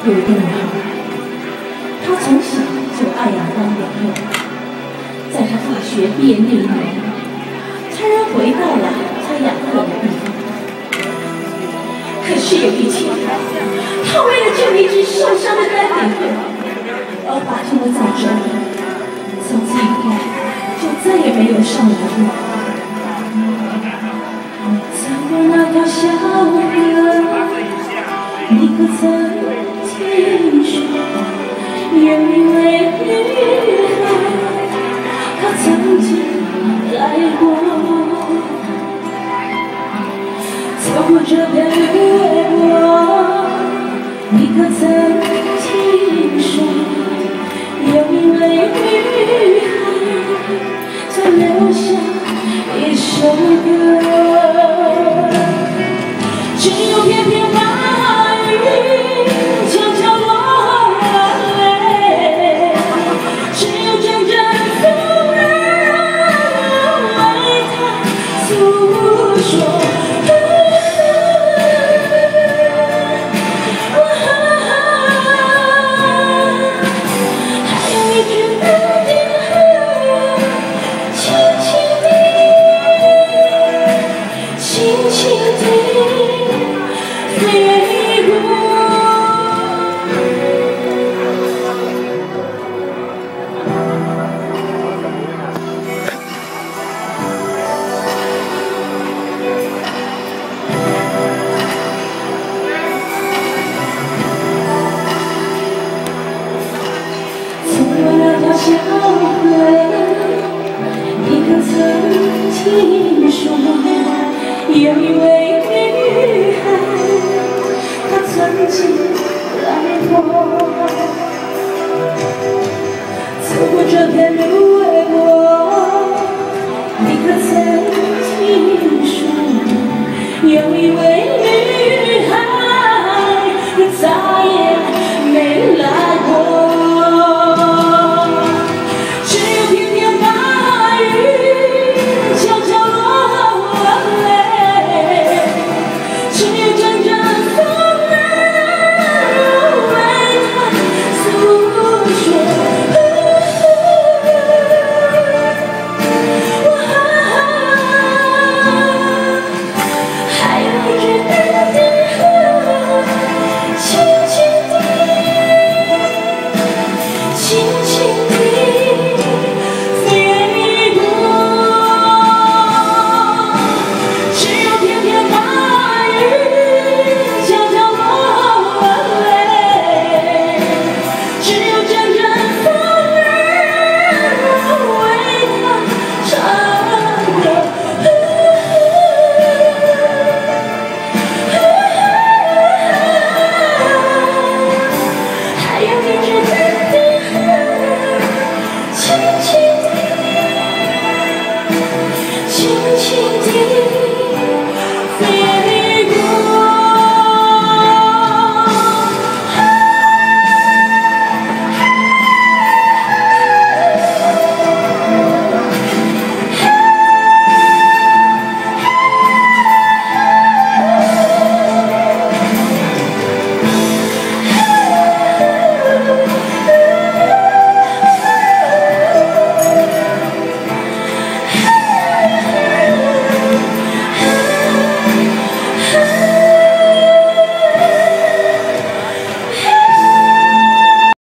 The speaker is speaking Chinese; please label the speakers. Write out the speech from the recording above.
Speaker 1: 有一个女孩，她从小就爱阳光游泳，在她大学毕业那一年，突然回到了她养过的地方。可是有一天，她为了救一只受伤的丹顶鹤，而把这个在这里，从此以后就再也没有上来过。走过那条小河，你可曾听说有一位女孩，她曾经来过。走过这片路过，你可曾听说有一位女孩，她留下一首歌，只有片片白云悄悄落泪，只有阵阵风为她诉说。小河，你可曾听说有一位女孩，她曾经来过，走过这片路。